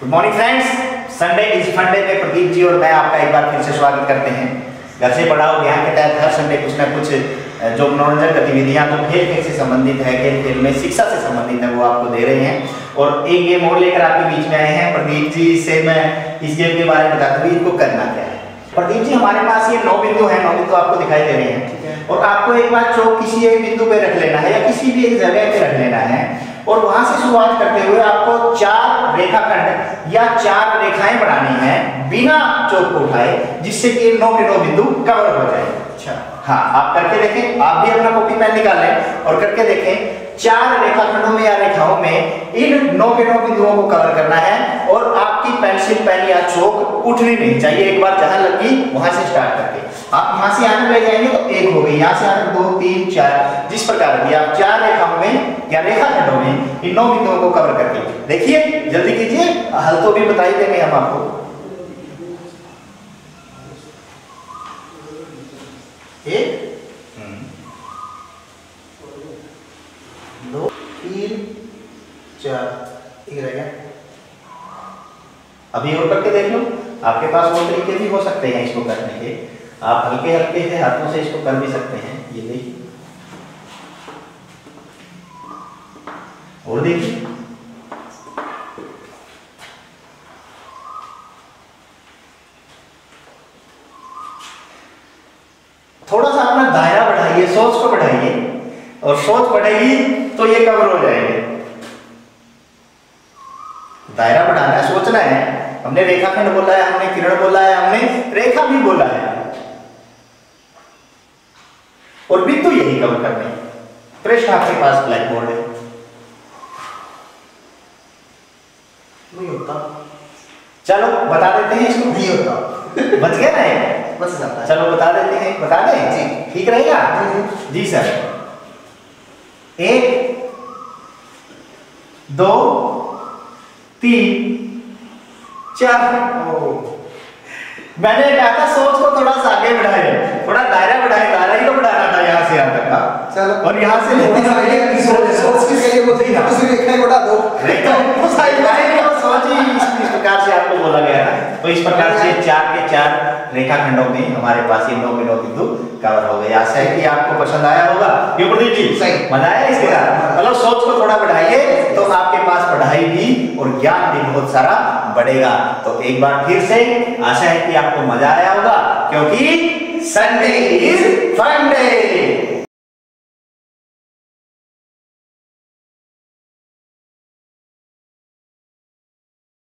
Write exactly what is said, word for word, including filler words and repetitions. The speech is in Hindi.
Good morning friends, Sunday is funday में प्रदीप जी और मैं आपका एक बार फिर से स्वागत करते हैं। घर से पढ़ाओ ज्ञान के तहत हर संडे कुछ ना कुछ जो मनोरंजन गतिविधियां तो खेल खेल से संबंधित है, खेल खेल में शिक्षा से संबंधित है, वो आपको दे रहे हैं। और एक गेम और लेकर आपके बीच में आए हैं। प्रदीप जी से मैं इस गेम के बारे में बताता हूँ, इनको करना क्या है। प्रदीप जी, हमारे पास ये नौ बिंदु है, नौ बिंदु आपको दिखाई दे रहे हैं और आपको एक बार चौक किसी एक बिंदु पे रख लेना है या किसी भी एक जगह पे रख लेना है और वहां से शुरुआत करते हुए आपको चार रेखाखंड या चार रेखाएं बनानी है बिना चौक को उठाए, जिससे कि नौ के नौ बिंदु कवर हो जाए। अच्छा, हाँ, आप करके देखें। आप भी अपना कॉपी पेन निकाल लें और करके देखें। चार रेखाखंडों में या रेखाओं में इन नौ के नौ बिंदुओं को कवर करना है और आपकी पेंसिल पेन या चौक उठनी नहीं चाहिए। एक बार जहां लगी वहां से स्टार्ट करके आप यहां से यहां ले जाएंगे तो एक हो गई, यहां से यहां दो, तीन, चार, जिस प्रकार भी आप चार रेखाओं में या रेखाखंडों में इन नौ बिंदुओं को कवर करके देखिए। जल्दी कीजिए, हल तो भी बता ही देंगे हम आपको। एक, दो, तीन, चार, ठीक रहेगा। अभी और करके देख लो। आपके पास और तरीके भी हो सकते हैं इसको करने के। आप हल्के हल्के से हाथों से इसको कर भी सकते हैं। ये देखिए और देखिए, थोड़ा सा अपना दायरा बढ़ाइए, सोच को बढ़ाइए और सोच बढ़ेगी तो ये कवर हो जाएंगे। दायरा बढ़ाना है, सोचना है। हमने रेखाखंड बोला है, हमने किरण बोला है, हमने रेखा भी बोला है और बिंदु यही कवर करने। प्रश्न आपके पास ब्लैक बोर्ड है, नहीं होता। चलो बता देते हैं इसको। नहीं होता, बच गया ना, बच जाता है। चलो बता देते हैं, बता दें जी, ठीक रहेगा जी, जी सर। एक, दो, तीन, चार। मैंने कहा था सोच को थोड़ा सा आगे बढ़ाए, थोड़ा दायरा बढ़ाए। दायरा ही तो बढ़ाना था यहाँ से यहाँ तक का। चलो, और यहाँ से सोच सोच के लिए मुझे ना दूसरी रेखाएं बढ़ा दो। रेखा तो साइड लाइन को सोच ही इस प्रकार से आपको बोला गया था। तो इस प्रकार से चार के चार रेखाखंडों में हमारे पास ये नौ के नौ बिंदु कवर हो गए। आशा है कि आपको पसंद आया होगा। क्यों प्रदीप जी, सही मजा आया इसके साथ? मतलब सोच को थोड़ा बढ़ाइए तो आपके पास पढ़ाई भी और ज्ञान भी बहुत सारा बढ़ेगा। तो एक बार फिर से आशा है कि आपको मजा आया होगा, क्योंकि संडे इज फन डे।